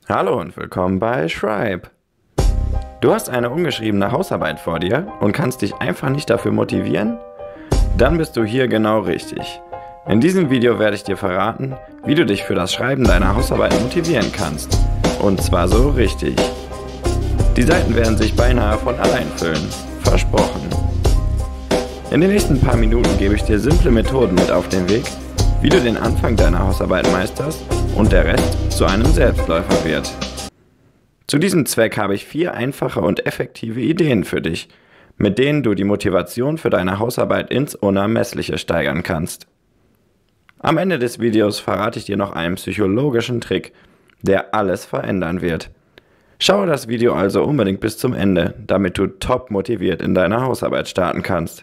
Hallo und willkommen bei Schreib. Du hast eine ungeschriebene Hausarbeit vor dir und kannst dich einfach nicht dafür motivieren? Dann bist du hier genau richtig. In diesem Video werde ich dir verraten, wie du dich für das Schreiben deiner Hausarbeit motivieren kannst. Und zwar so richtig. Die Seiten werden sich beinahe von allein füllen. Versprochen. In den nächsten paar Minuten gebe ich dir simple Methoden mit auf den Weg, wie du den Anfang deiner Hausarbeit meisterst und der Rest zu einem Selbstläufer wird. Zu diesem Zweck habe ich 4 einfache und effektive Ideen für dich, mit denen du die Motivation für deine Hausarbeit ins Unermessliche steigern kannst. Am Ende des Videos verrate ich dir noch einen psychologischen Trick, der alles verändern wird. Schaue das Video also unbedingt bis zum Ende, damit du top motiviert in deiner Hausarbeit starten kannst.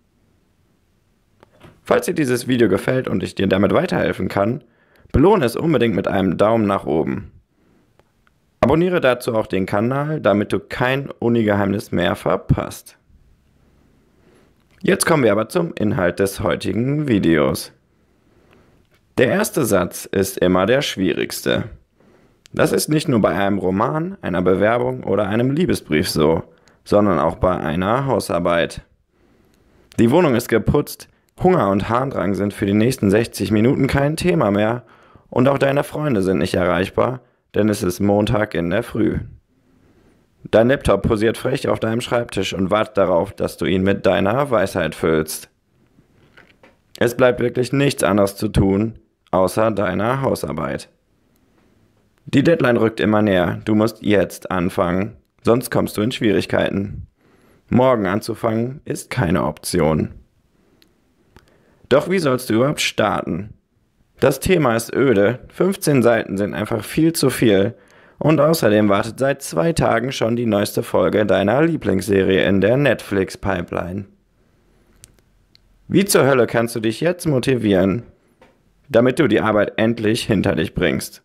Falls dir dieses Video gefällt und ich dir damit weiterhelfen kann, belohne es unbedingt mit einem Daumen nach oben. Abonniere dazu auch den Kanal, damit du kein Uni-Geheimnis mehr verpasst. Jetzt kommen wir aber zum Inhalt des heutigen Videos. Der erste Satz ist immer der schwierigste. Das ist nicht nur bei einem Roman, einer Bewerbung oder einem Liebesbrief so, sondern auch bei einer Hausarbeit. Die Wohnung ist geputzt, Hunger und Harndrang sind für die nächsten 60 Minuten kein Thema mehr und auch deine Freunde sind nicht erreichbar, denn es ist Montag in der Früh. Dein Laptop posiert frech auf deinem Schreibtisch und wartet darauf, dass du ihn mit deiner Weisheit füllst. Es bleibt wirklich nichts anderes zu tun, außer deiner Hausarbeit. Die Deadline rückt immer näher, du musst jetzt anfangen, sonst kommst du in Schwierigkeiten. Morgen anzufangen ist keine Option. Doch wie sollst du überhaupt starten? Das Thema ist öde, 15 Seiten sind einfach viel zu viel und außerdem wartet seit 2 Tagen schon die neueste Folge deiner Lieblingsserie in der Netflix-Pipeline. Wie zur Hölle kannst du dich jetzt motivieren, damit du die Arbeit endlich hinter dich bringst?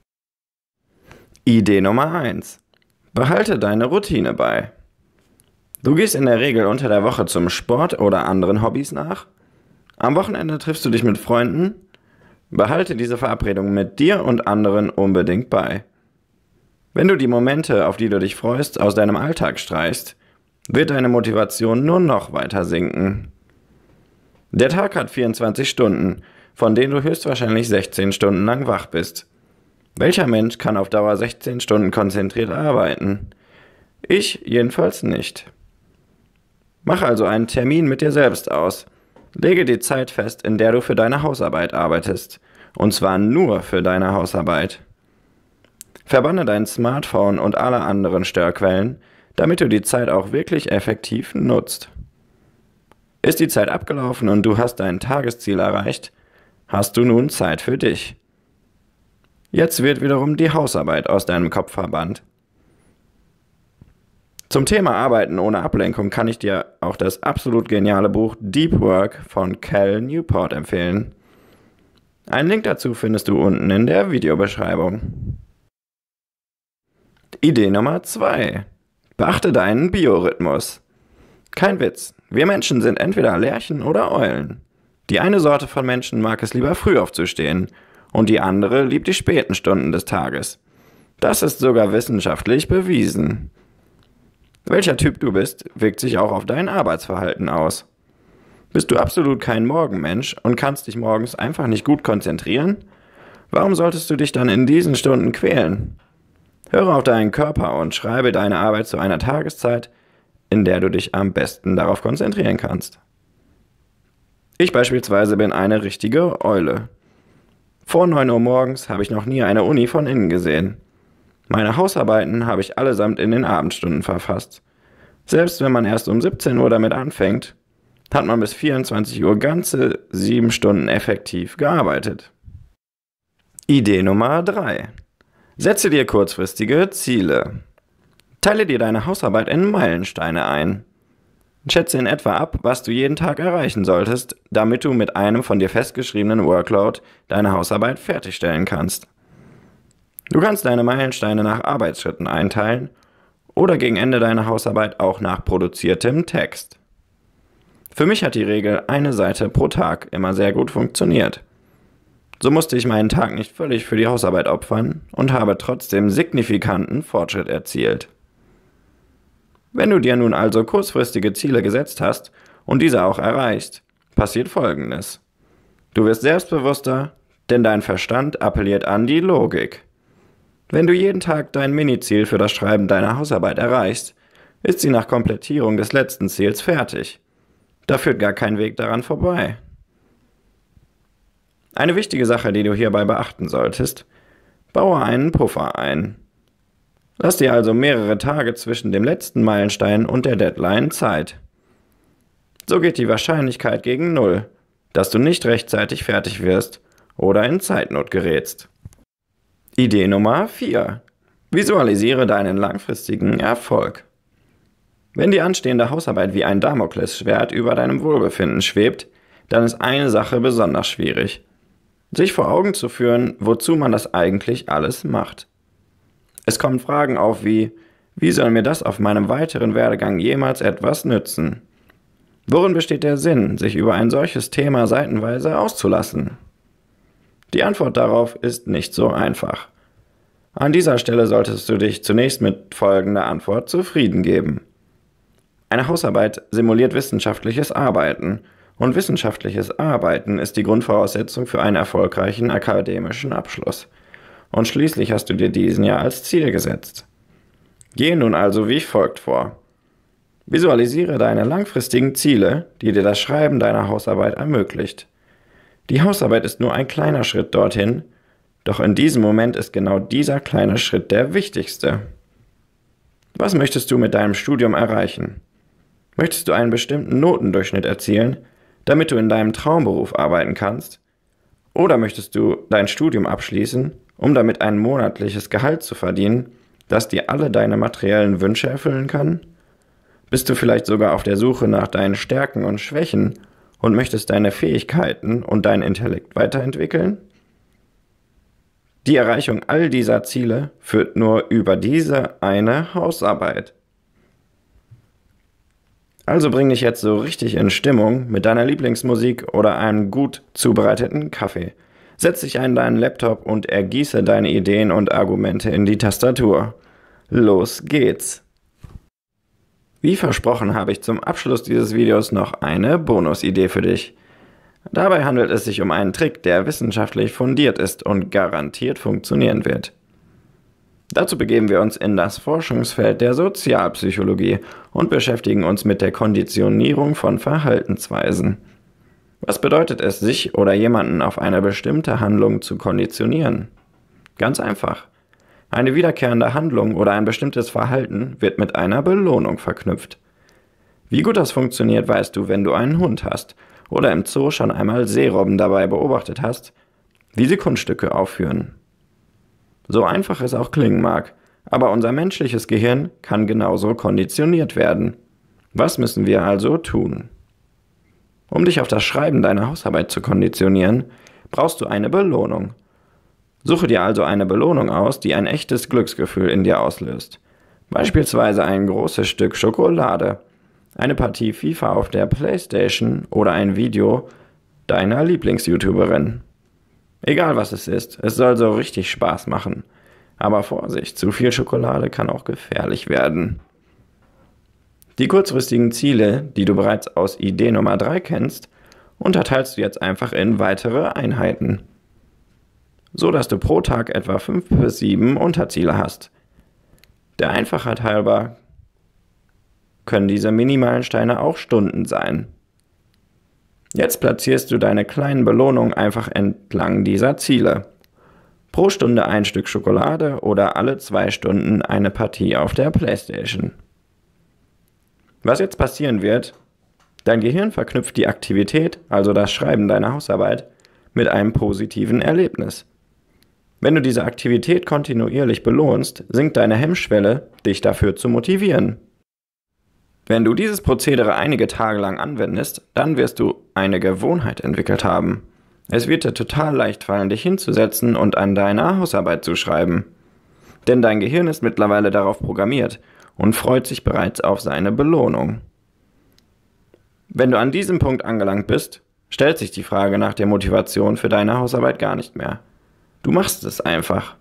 Idee Nummer 1. Behalte deine Routine bei. Du gehst in der Regel unter der Woche zum Sport oder anderen Hobbys nach. Am Wochenende triffst du dich mit Freunden. Behalte diese Verabredung mit dir und anderen unbedingt bei. Wenn du die Momente, auf die du dich freust, aus deinem Alltag streichst, wird deine Motivation nur noch weiter sinken. Der Tag hat 24 Stunden, von denen du höchstwahrscheinlich 16 Stunden lang wach bist. Welcher Mensch kann auf Dauer 16 Stunden konzentriert arbeiten? Ich jedenfalls nicht. Mach also einen Termin mit dir selbst aus. Lege die Zeit fest, in der du für deine Hausarbeit arbeitest. Und zwar nur für deine Hausarbeit. Verbanne dein Smartphone und alle anderen Störquellen, damit du die Zeit auch wirklich effektiv nutzt. Ist die Zeit abgelaufen und du hast dein Tagesziel erreicht, hast du nun Zeit für dich. Jetzt wird wiederum die Hausarbeit aus deinem Kopf verbannt. Zum Thema Arbeiten ohne Ablenkung kann ich dir auch das absolut geniale Buch Deep Work von Cal Newport empfehlen. Einen Link dazu findest du unten in der Videobeschreibung. Idee Nummer 2. Beachte deinen Biorhythmus. Kein Witz, wir Menschen sind entweder Lerchen oder Eulen. Die eine Sorte von Menschen mag es lieber früh aufzustehen und die andere liebt die späten Stunden des Tages. Das ist sogar wissenschaftlich bewiesen. Welcher Typ du bist, wirkt sich auch auf dein Arbeitsverhalten aus. Bist du absolut kein Morgenmensch und kannst dich morgens einfach nicht gut konzentrieren? Warum solltest du dich dann in diesen Stunden quälen? Höre auf deinen Körper und schreibe deine Arbeit zu einer Tageszeit, in der du dich am besten darauf konzentrieren kannst. Ich beispielsweise bin eine richtige Eule. Vor 9 Uhr morgens habe ich noch nie eine Uni von innen gesehen. Meine Hausarbeiten habe ich allesamt in den Abendstunden verfasst. Selbst wenn man erst um 17 Uhr damit anfängt, hat man bis 24 Uhr ganze 7 Stunden effektiv gearbeitet. Idee Nummer 3. Setze dir kurzfristige Ziele. Teile dir deine Hausarbeit in Meilensteine ein. Schätze in etwa ab, was du jeden Tag erreichen solltest, damit du mit einem von dir festgeschriebenen Workload deine Hausarbeit fertigstellen kannst. Du kannst deine Meilensteine nach Arbeitsschritten einteilen oder gegen Ende deiner Hausarbeit auch nach produziertem Text. Für mich hat die Regel eine Seite pro Tag immer sehr gut funktioniert. So musste ich meinen Tag nicht völlig für die Hausarbeit opfern und habe trotzdem signifikanten Fortschritt erzielt. Wenn du dir nun also kurzfristige Ziele gesetzt hast und diese auch erreichst, passiert Folgendes. Du wirst selbstbewusster, denn dein Verstand appelliert an die Logik. Wenn du jeden Tag dein Miniziel für das Schreiben deiner Hausarbeit erreichst, ist sie nach Komplettierung des letzten Ziels fertig. Da führt gar kein Weg daran vorbei. Eine wichtige Sache, die du hierbei beachten solltest: Baue einen Puffer ein. Lass dir also mehrere Tage zwischen dem letzten Meilenstein und der Deadline Zeit. So geht die Wahrscheinlichkeit gegen Null, dass du nicht rechtzeitig fertig wirst oder in Zeitnot gerätst. Idee Nummer 4. Visualisiere deinen langfristigen Erfolg. Wenn die anstehende Hausarbeit wie ein Damoklesschwert über deinem Wohlbefinden schwebt, dann ist eine Sache besonders schwierig: sich vor Augen zu führen, wozu man das eigentlich alles macht. Es kommen Fragen auf wie soll mir das auf meinem weiteren Werdegang jemals etwas nützen? Worin besteht der Sinn, sich über ein solches Thema seitenweise auszulassen? Die Antwort darauf ist nicht so einfach. An dieser Stelle solltest du dich zunächst mit folgender Antwort zufrieden geben. Eine Hausarbeit simuliert wissenschaftliches Arbeiten, und wissenschaftliches Arbeiten ist die Grundvoraussetzung für einen erfolgreichen akademischen Abschluss. Und schließlich hast du dir diesen ja als Ziel gesetzt. Gehe nun also wie folgt vor. Visualisiere deine langfristigen Ziele, die dir das Schreiben deiner Hausarbeit ermöglicht. Die Hausarbeit ist nur ein kleiner Schritt dorthin, doch in diesem Moment ist genau dieser kleine Schritt der wichtigste. Was möchtest du mit deinem Studium erreichen? Möchtest du einen bestimmten Notendurchschnitt erzielen, damit du in deinem Traumberuf arbeiten kannst? Oder möchtest du dein Studium abschließen, um damit ein monatliches Gehalt zu verdienen, das dir alle deine materiellen Wünsche erfüllen kann? Bist du vielleicht sogar auf der Suche nach deinen Stärken und Schwächen und möchtest deine Fähigkeiten und deinen Intellekt weiterentwickeln? Die Erreichung all dieser Ziele führt nur über diese eine Hausarbeit. Also bring dich jetzt so richtig in Stimmung mit deiner Lieblingsmusik oder einem gut zubereiteten Kaffee. Setz dich an deinen Laptop und ergieße deine Ideen und Argumente in die Tastatur. Los geht's! Wie versprochen habe ich zum Abschluss dieses Videos noch eine Bonusidee für dich. Dabei handelt es sich um einen Trick, der wissenschaftlich fundiert ist und garantiert funktionieren wird. Dazu begeben wir uns in das Forschungsfeld der Sozialpsychologie und beschäftigen uns mit der Konditionierung von Verhaltensweisen. Was bedeutet es, sich oder jemanden auf eine bestimmte Handlung zu konditionieren? Ganz einfach. Eine wiederkehrende Handlung oder ein bestimmtes Verhalten wird mit einer Belohnung verknüpft. Wie gut das funktioniert, weißt du, wenn du einen Hund hast oder im Zoo schon einmal Seerobben dabei beobachtet hast, wie sie Kunststücke aufführen. So einfach es auch klingen mag, aber unser menschliches Gehirn kann genauso konditioniert werden. Was müssen wir also tun? Um dich auf das Schreiben deiner Hausarbeit zu konditionieren, brauchst du eine Belohnung. Suche dir also eine Belohnung aus, die ein echtes Glücksgefühl in dir auslöst. Beispielsweise ein großes Stück Schokolade, eine Partie FIFA auf der Playstation oder ein Video deiner Lieblings-YouTuberin. Egal was es ist, es soll so richtig Spaß machen. Aber Vorsicht, zu viel Schokolade kann auch gefährlich werden. Die kurzfristigen Ziele, die du bereits aus Idee Nummer 3 kennst, unterteilst du jetzt einfach in weitere Einheiten, so dass du pro Tag etwa 5 bis 7 Unterziele hast. Der Einfachheit halber können diese Mini-Meilensteine auch Stunden sein. Jetzt platzierst du deine kleinen Belohnungen einfach entlang dieser Ziele. Pro Stunde ein Stück Schokolade oder alle 2 Stunden eine Partie auf der Playstation. Was jetzt passieren wird: Dein Gehirn verknüpft die Aktivität, also das Schreiben deiner Hausarbeit, mit einem positiven Erlebnis. Wenn du diese Aktivität kontinuierlich belohnst, sinkt deine Hemmschwelle, dich dafür zu motivieren. Wenn du dieses Prozedere einige Tage lang anwendest, dann wirst du eine Gewohnheit entwickelt haben. Es wird dir total leicht fallen, dich hinzusetzen und an deiner Hausarbeit zu schreiben. Denn dein Gehirn ist mittlerweile darauf programmiert und freut sich bereits auf seine Belohnung. Wenn du an diesem Punkt angelangt bist, stellt sich die Frage nach der Motivation für deine Hausarbeit gar nicht mehr. Du machst es einfach.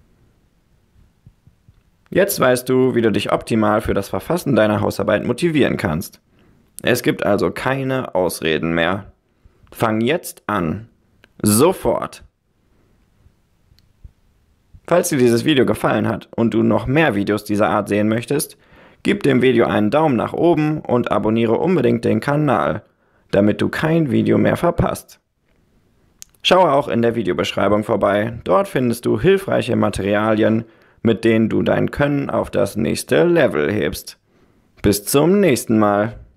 Jetzt weißt du, wie du dich optimal für das Verfassen deiner Hausarbeit motivieren kannst. Es gibt also keine Ausreden mehr. Fang jetzt an. Sofort. Falls dir dieses Video gefallen hat und du noch mehr Videos dieser Art sehen möchtest, gib dem Video einen Daumen nach oben und abonniere unbedingt den Kanal, damit du kein Video mehr verpasst. Schaue auch in der Videobeschreibung vorbei, dort findest du hilfreiche Materialien, mit denen du dein Können auf das nächste Level hebst. Bis zum nächsten Mal.